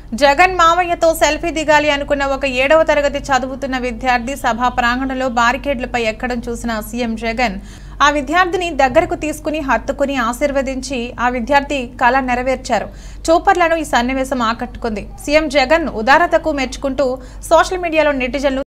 Jagan మావయ్యతో selfie దిగాలి అనుకున్న ఒక 7వ తరగతి చదువుతున్న విద్యార్థి సభా ప్రాంగణంలో బారికేడ్లపై ఎక్కడం చూసిన సీఎం జగన్ ఆ విద్యార్థిని దగ్గరకు తీసుకుని హత్తుకుని ఆశీర్వదించి ఆ విద్యార్థి కళ నెరవేర్చారు. చూపర్లను ఈ సన్నివేశం ఆకట్టుకుంది. సీఎం జగన్ ఉదారతకు మెచ్చుకుంటూ సోషల్ మీడియాలో నెటిజన్లు